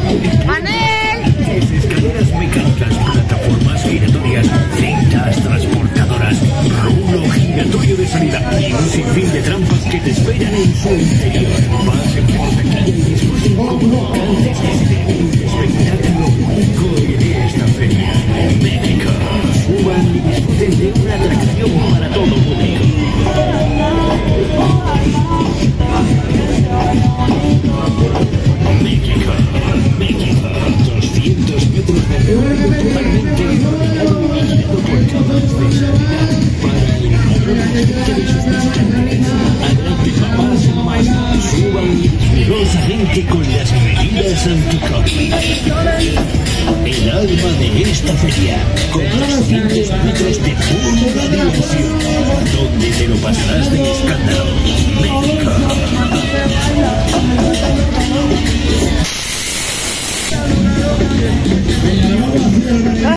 ¡Manel! Escaleras mecánicas, plataformas giratorias, cintas transportadoras, rulo giratorio de salida y un sinfín de trampas que te esperan en su interior. Pasen por taquilla y disfruten como antes de un espectáculo único en esta feria. México. Suban y disfruten de una atracción para todo público. México. 200 metros de recorrido totalmente iluminado y guiado por cámaras de seguridad para el mayor disfrute de sus visitantes. Adelante papás y mamás, suban rigurosamente con las medidas anti-COVID. El alma de esta feria, con 200 metros de pura diversión, donde te lo pasarás de escándalo. México.